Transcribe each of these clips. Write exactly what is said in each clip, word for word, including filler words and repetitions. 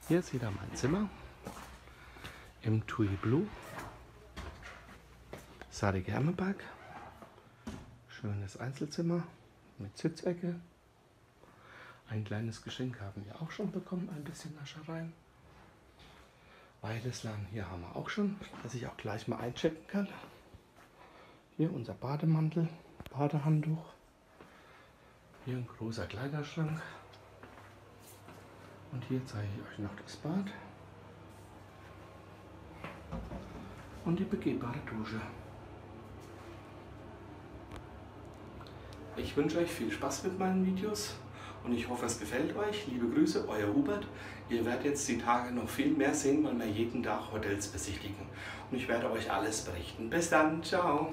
Hier ist wieder mein Zimmer im Tui Blue. Sadi Germeberg. Schönes Einzelzimmer mit Sitzecke. Ein kleines Geschenk haben wir auch schon bekommen, ein bisschen Naschereien. Weidesladen hier haben wir auch schon, dass ich auch gleich mal einchecken kann. Hier unser Bademantel, Badehandtuch. Hier ein großer Kleiderschrank. Und hier zeige ich euch noch das Bad. Und die begehbare Dusche. Ich wünsche euch viel Spaß mit meinen Videos und ich hoffe, es gefällt euch. Liebe Grüße, euer Hubert. Ihr werdet jetzt die Tage noch viel mehr sehen, weil wir jeden Tag Hotels besichtigen. Und ich werde euch alles berichten. Bis dann, ciao!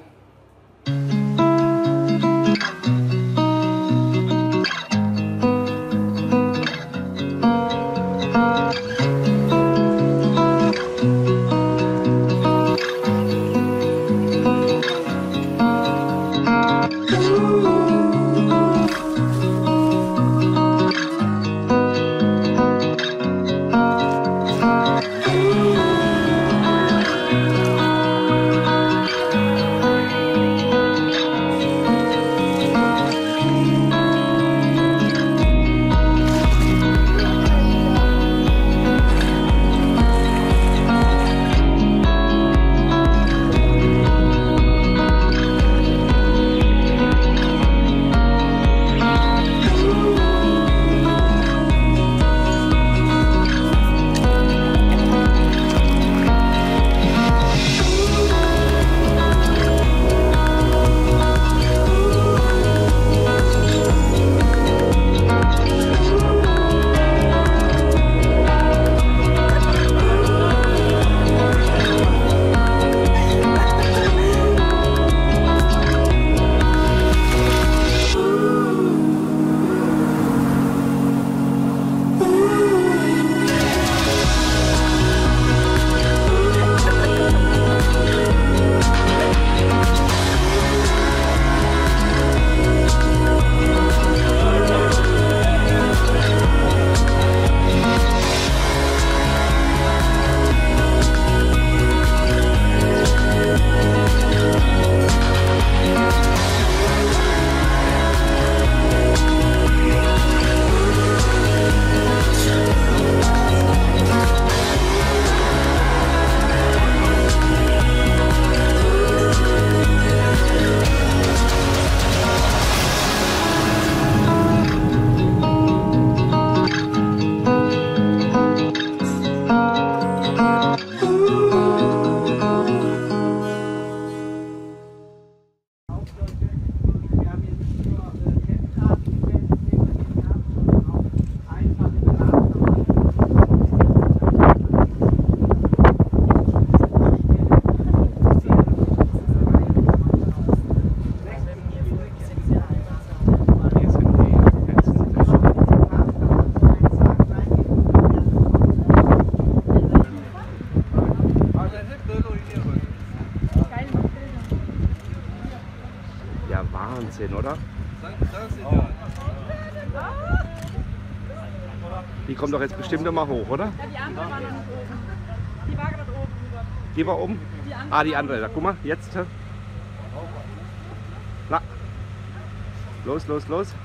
Ja, Wahnsinn, oder? Die kommt doch jetzt bestimmt noch mal hoch, oder? Ja, die andere war noch nicht oben. Die war gerade oben. Die war oben? Die andere Ah, die andere. Da, guck mal, jetzt. Na. Los, los, los.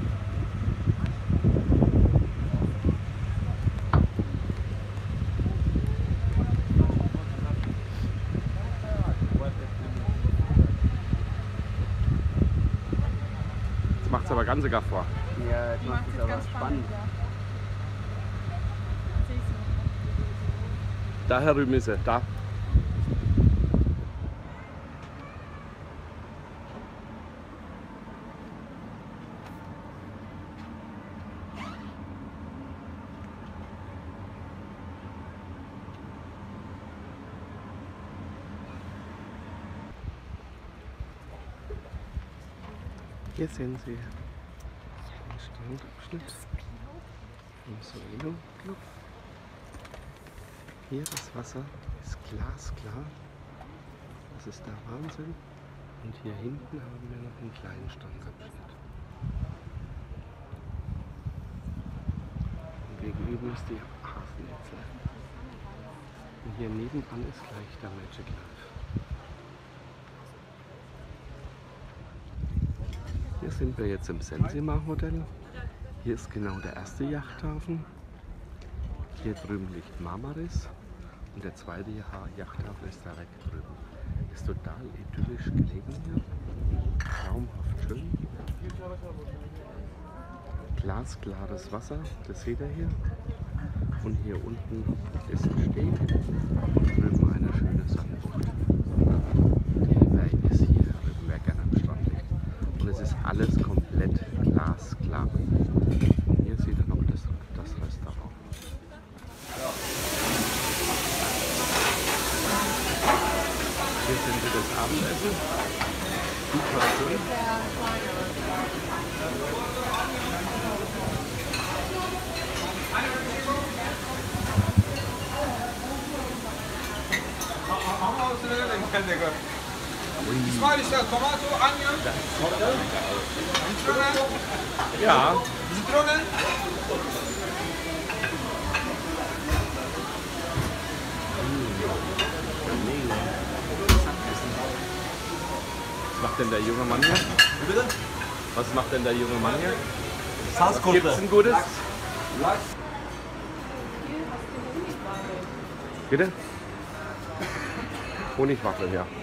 Jetzt macht es aber ganz sogar vor. Ja, jetzt macht es aber spannend. Da herüben ist sie, da. Hier sehen Sie den Strandabschnitt vom Soeno Club. Hier das Wasser ist glasklar. Das ist der Wahnsinn. Und hier hinten haben wir noch einen kleinen Strandabschnitt. Und gegenüber ist die Und hier nebenan ist gleich der Magic Life. Hier sind wir jetzt im Sensima Hotel. Hier ist genau der erste Yachthafen. Hier drüben liegt Marmaris und der zweite Yachthafen ist direkt drüben. Ist total idyllisch gelegen hier. Traumhaft schön. Glasklares Wasser, das seht ihr hier. Und hier unten ist ein Steg. Drüben eine schöne Sonnenbucht. Wer ist hier drüben, wer gerne am Strand liegt. Und es ist alles komplett glasklar. Und hier seht ihr noch das, das Restaurant. Hier sind wir das Abendessen. Super schön. Smiley said tomato, onion, Zitrone. Ja. Zitrone. Was macht denn der junge Mann hier? Bitte? Was macht denn der junge Mann hier? Salzgurke. Gibt's ein gutes? Lachs. Bitte? Honigwaffeln, ja.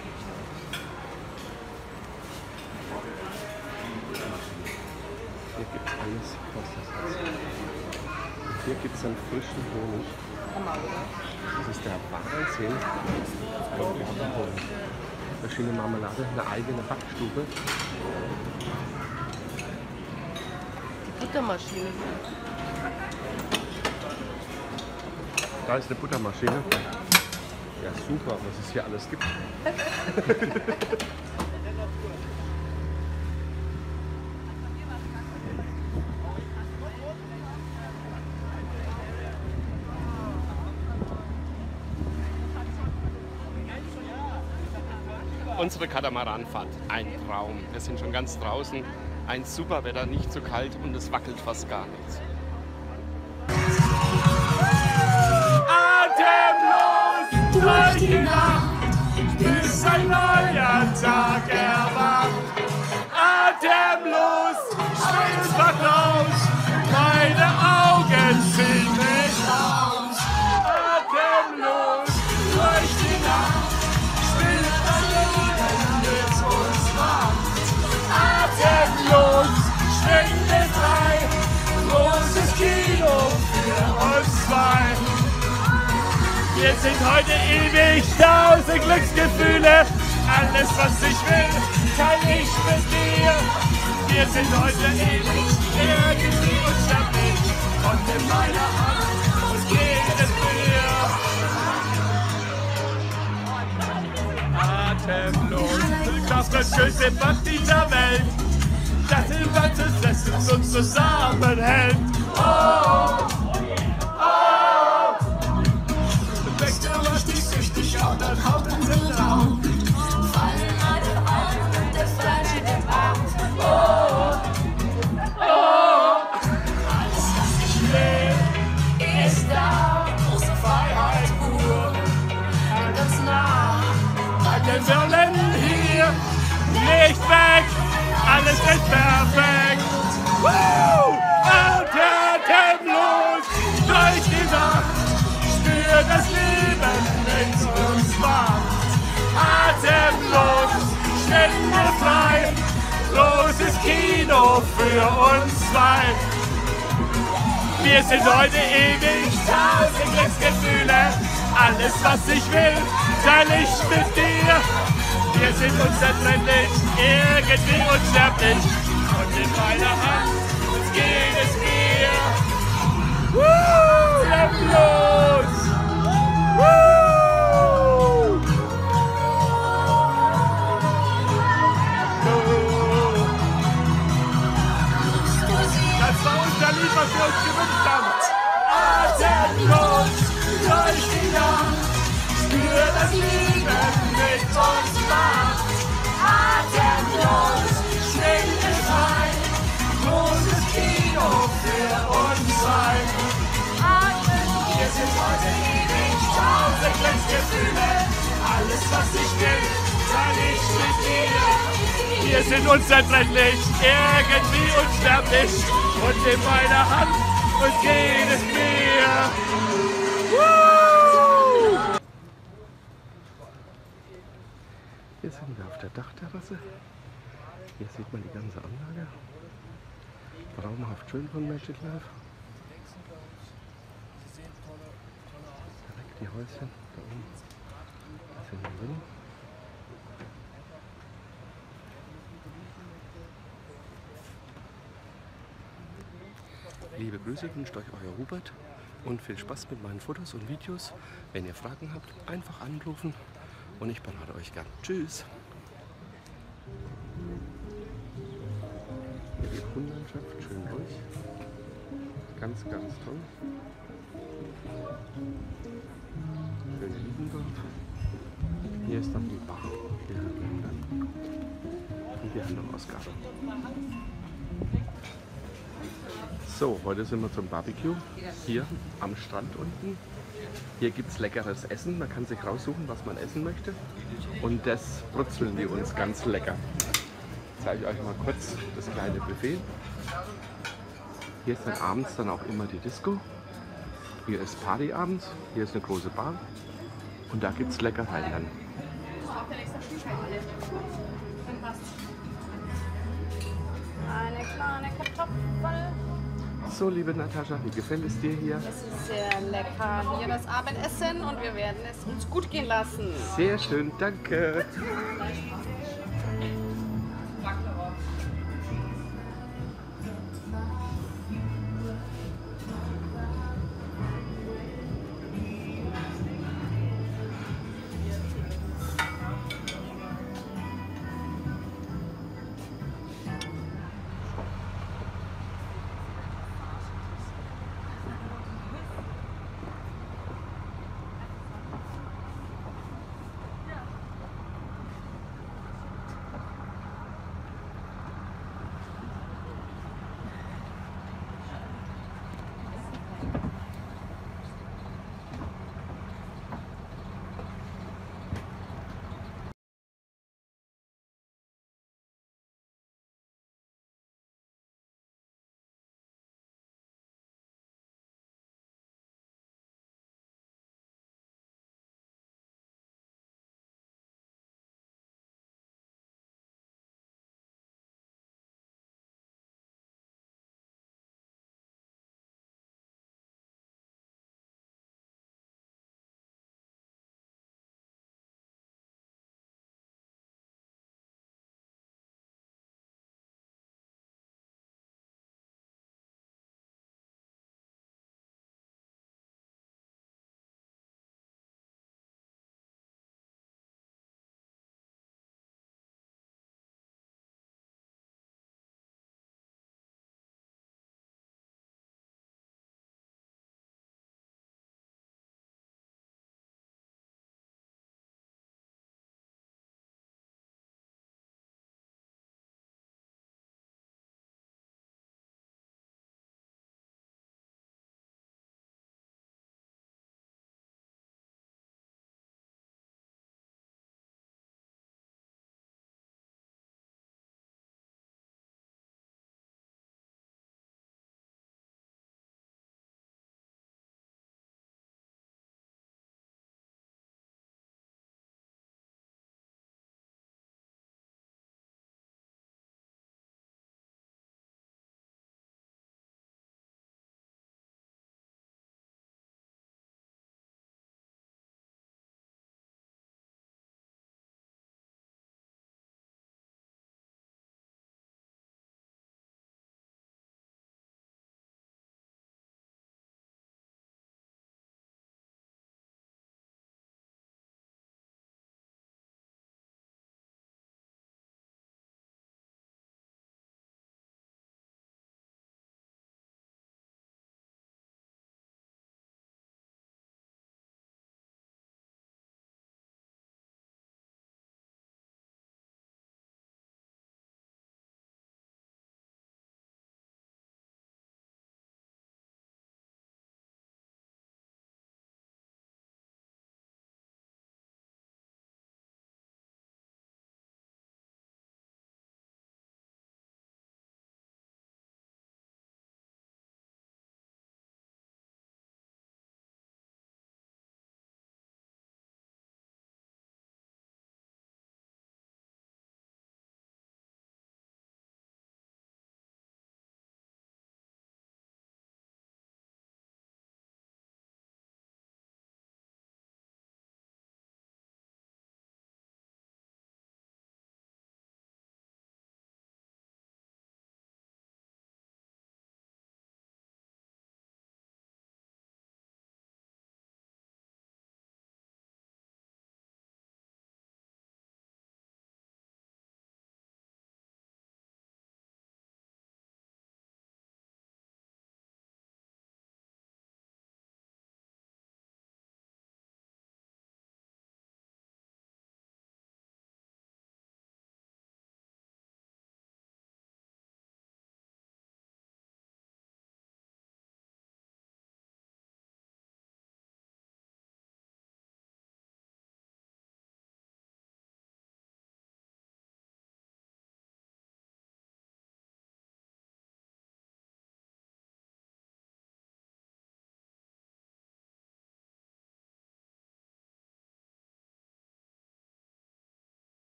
Hier gibt es alles, was das ist. Und hier gibt es dann frischen Honig. Das ist der Wahnsinn. Verschiedene Marmelade, eine eigene Backstube. Die Buttermaschine. Da ist eine Buttermaschine. Ja, super, was es hier alles gibt. Unsere Katamaranfahrt, ein Traum. Wir sind schon ganz draußen. Ein super Wetter, nicht zu kalt und es wackelt fast gar nichts. Atemlos durch die Nacht, bis ein neuer Tag erwacht. Atemlos, schwingt vertraut, meine Augen ziehen mich aus. Atemlos durch die Nacht, spielt das Leben mit uns Macht. Atemlos, schwingen wir frei, großes Kino für uns zwei. Wir sind heute ewig, tausend Glücksgefühle. Alles, was ich will, teil ich mit dir. Wir sind heute ewig, irgendwie unsterblich. Und in meiner Hand, uns geht es mir. Atemlos, das schönste Bad dieser Welt. Das im ganzen Sessel uns zusammenhält. Oh, und dann haut uns im Traum. Fallen alle Augen und das Fleisch in den Bauch. Oh, Oh, alles, was ich will, ist da. Große Freiheit pur, ganz nah. wir wollen hier nicht weg. Alles ist perfekt. Woo! Atemlos durch die Nacht. Spür das Leben mit uns macht. Atemlos, schnell frei. Großes Kino für uns zwei. Wir sind heute ewig, tausend Glücksgefühle. Alles, was ich will, teil ich mit dir. Wir sind unzertrennlich, irgendwie unsterblich. Und in meiner Hand, uns geht es mir. Woo, leblos! Woo! Das war unser Lied, was wir uns gewünscht haben. Atemlos durch die Nacht, spür das Leben mit uns macht. Atemlos, schnell frei, großes Kino für uns zwei. Wir diese Glücksgefühle. Alles, was ich will, teile ich mit dir. Wir sind unzertrennlich, irgendwie unsterblich. Und in meiner Hand uns geht es mehr. Woo! Hier sind wir auf der Dachterrasse. Hier sieht man die ganze Anlage. Traumhaft schön von Magic Life. Direkt die Häuschen da oben. Da sind wir drin. Liebe Grüße wünscht euch euer Hubert und viel Spaß mit meinen Fotos und Videos. Wenn ihr Fragen habt, einfach anrufen und ich berate euch gern. Tschüss! Hier die Grundlandschaft, schön ruhig. Ganz, ganz toll. Schön Liebendorf. Hier ist dann die Bar. Hier haben wir dann die andere Ausgabe. So, heute sind wir zum Barbecue. Hier am Strand unten. Hier gibt es leckeres Essen. Man kann sich raussuchen, was man essen möchte. Und das brutzeln die uns ganz lecker. Ich zeige euch mal kurz das kleine Buffet. Hier ist dann abends dann auch immer die Disco. Hier ist Party abends. Hier ist eine große Bar. Und da gibt es Leckereien dann. Eine kleine Kartoffel. So, liebe Natascha, wie gefällt es dir hier? Es ist sehr lecker hier das Abendessen und wir werden es uns gut gehen lassen. Sehr schön, danke.